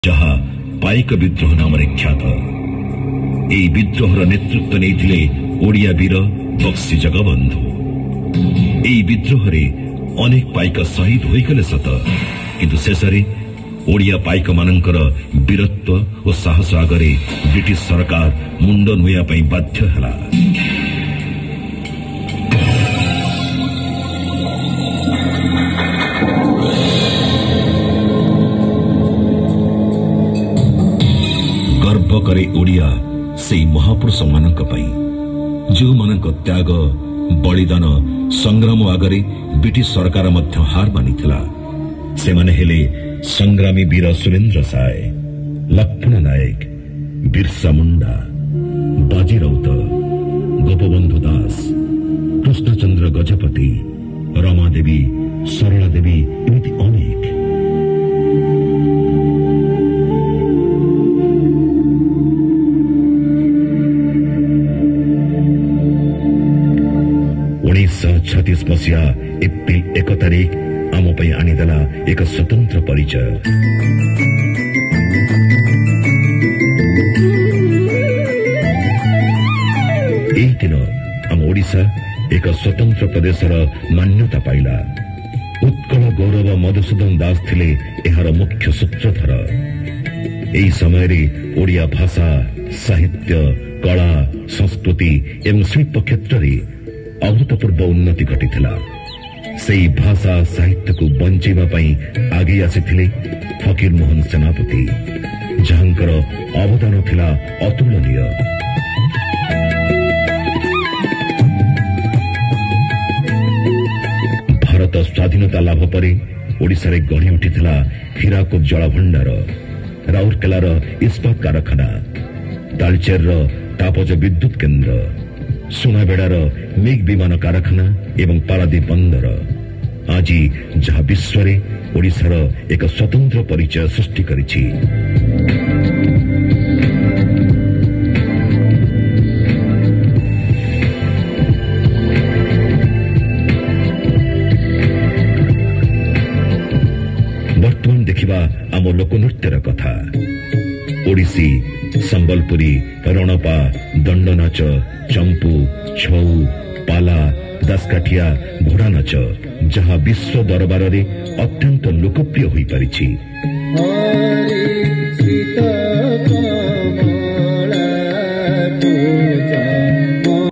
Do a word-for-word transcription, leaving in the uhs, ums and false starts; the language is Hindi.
जहाँ पाइक विद्रोह नाम ख्यात यही विद्रोहर नेतृत्व नहीं ओडिया वीर बक्सी जगबंधु। यही विद्रोह अनेक पाइक शहीद होइगले सत किंतु शेषरे ओडिया पाइक मानकर वीरत्व और साहस आगरे ब्रिटिश सरकार मुंड नुया पई बाध्य हला। गर्व करे ओडिया से महापुरुष मानक पई जो मानक त्याग बलिदान संग्राम आगरे ब्रिटिश सरकार मध्य हार मानिथिला। से माने हेले संग्रामी वीर सुरेंद्र साय, लक्ष्मण नायक, बिरसा मुंडा, बाजी राउत, गोपबंधु दास, कृष्णचंद्र गजपति, रमा देवी, सरला देवी एमती अनेक। उन्नीस छत्तीस मसीहा एप्रिल एक तारीख आम आनीदेला एक स्वतंत्र परिचय। यही दिन आम ओडिशा एक स्वतंत्र प्रदेशर मान्यता पाइला। उत्कल गौरव मधुसूदन दास थिले एहार मुख्य सूत्रधर। यही समय रे ओडिया भाषा साहित्य कला संस्कृति एवं शिल्प क्षेत्र में अभूतपूर्व उन्नति घटिथिला। सेई भाषा साहित्य को बंचेवा पई आगे आसीथिले फकीर मोहन सेनापति, जहांकर अवदान थिला अतुलनीय। भारत स्वाधीनता लाभ परे ओडिशा रे गढ़ी उठिथिला हीराकुद जल भंडार, राउरकेलार इस्पात कारखाना, तालचेर तापज विद्युत केन्द्र, सुनाबेड़ार मेघ विमान कारखाना एवं पारादीप बंदर आज जहाँ विश्व में ओडिशार एक स्वतंत्र परिचय सृष्टि करिछि। वर्तमान देखिबा आम लोकनृत्यर कथा। ओडिसी, संबलपुरी, रणपा, दंडनाच, चंपू, छौ, पाला, दासकाठिया, घोड़ा नाच जहाँ विश्व दरबार रे अत्यंत लोकप्रिय होई परिछि।